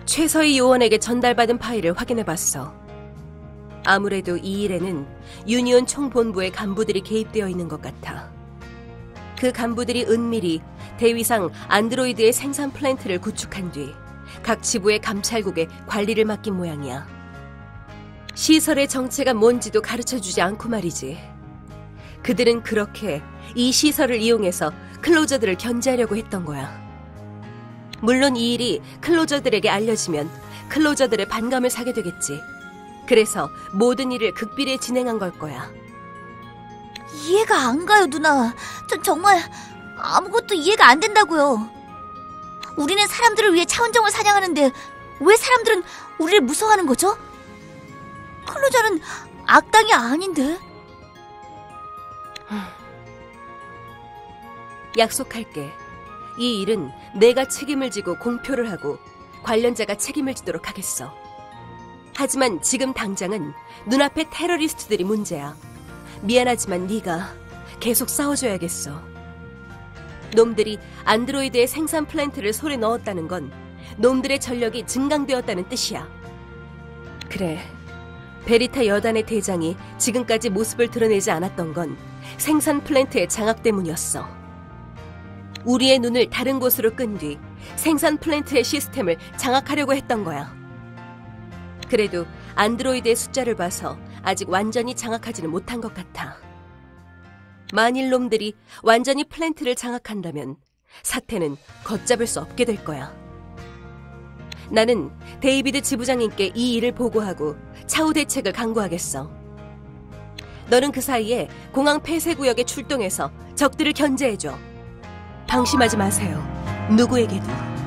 최서희 요원에게 전달받은 파일을 확인해봤어. 아무래도 이 일에는 유니온 총본부의 간부들이 개입되어 있는 것 같아. 그 간부들이 은밀히 대위상 안드로이드의 생산 플랜트를 구축한 뒤 각 지부의 감찰국에 관리를 맡긴 모양이야. 시설의 정체가 뭔지도 가르쳐주지 않고 말이지. 그들은 그렇게 이 시설을 이용해서 클로저들을 견제하려고 했던 거야. 물론 이 일이 클로저들에게 알려지면 클로저들의 반감을 사게 되겠지. 그래서 모든 일을 극비리에 진행한 걸 거야. 이해가 안 가요, 누나. 전 정말 아무것도 이해가 안 된다고요. 우리는 사람들을 위해 차원종을 사냥하는데 왜 사람들은 우리를 무서워하는 거죠? 클로저는 악당이 아닌데. 약속할게. 이 일은 내가 책임을 지고 공표를 하고 관련자가 책임을 지도록 하겠어. 하지만 지금 당장은 눈앞의 테러리스트들이 문제야. 미안하지만 네가 계속 싸워줘야겠어. 놈들이 안드로이드의 생산 플랜트를 손에 넣었다는 건 놈들의 전력이 증강되었다는 뜻이야. 그래, 베리타 여단의 대장이 지금까지 모습을 드러내지 않았던 건 생산 플랜트의 장악 때문이었어. 우리의 눈을 다른 곳으로 끈 뒤 생산 플랜트의 시스템을 장악하려고 했던 거야. 그래도 안드로이드의 숫자를 봐서 아직 완전히 장악하지는 못한 것 같아. 만일 놈들이 완전히 플랜트를 장악한다면 사태는 걷잡을 수 없게 될 거야. 나는 데이비드 지부장님께 이 일을 보고하고 차후 대책을 강구하겠어. 너는 그 사이에 공항 폐쇄구역에 출동해서 적들을 견제해줘. 방심하지 마세요. 누구에게도.